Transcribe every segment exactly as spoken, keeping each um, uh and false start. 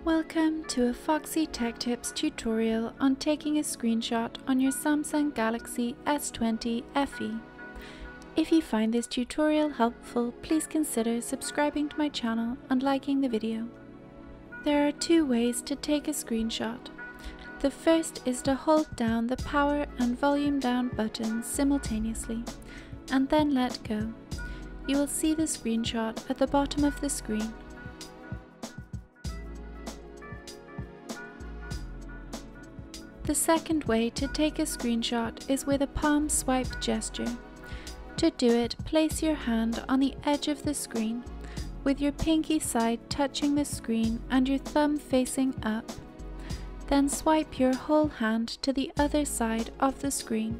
Welcome to a Foxy Tech Tips tutorial on taking a screenshot on your Samsung Galaxy S twenty F E. If you find this tutorial helpful, please consider subscribing to my channel and liking the video. There are two ways to take a screenshot. The first is to hold down the power and volume down buttons simultaneously, and then let go. You will see the screenshot at the bottom of the screen. The second way to take a screenshot is with a palm swipe gesture. To do it, place your hand on the edge of the screen, with your pinky side touching the screen and your thumb facing up. Then swipe your whole hand to the other side of the screen.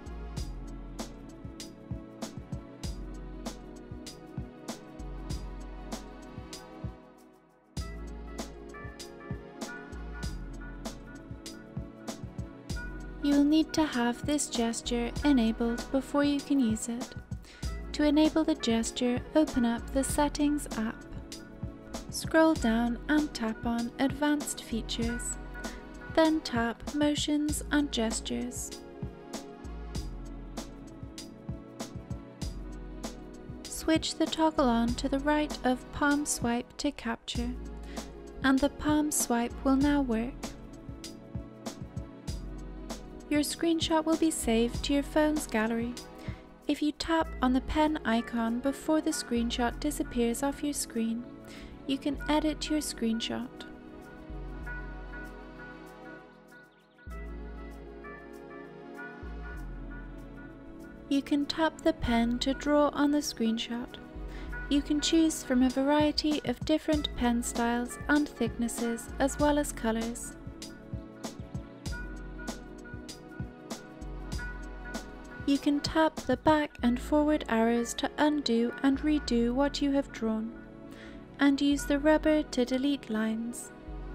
You will need to have this gesture enabled before you can use it. To enable the gesture, open up the Settings app. Scroll down and tap on Advanced Features. Then tap Motions and Gestures. Switch the toggle on to the right of Palm Swipe to Capture, and the palm swipe will now work. Your screenshot will be saved to your phone's gallery. If you tap on the pen icon before the screenshot disappears off your screen, you can edit your screenshot. You can tap the pen to draw on the screenshot. You can choose from a variety of different pen styles and thicknesses as well as colors. You can tap the back and forward arrows to undo and redo what you have drawn, and use the rubber to delete lines.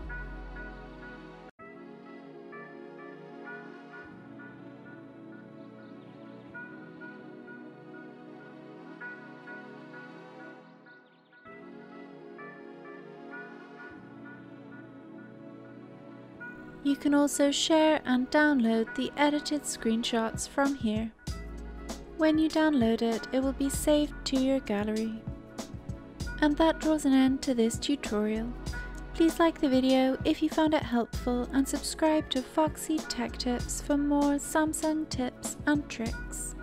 You can also share and download the edited screenshots from here. When you download it, it will be saved to your gallery. And that draws an end to this tutorial. Please like the video if you found it helpful and subscribe to Foxy Tech Tips for more Samsung tips and tricks.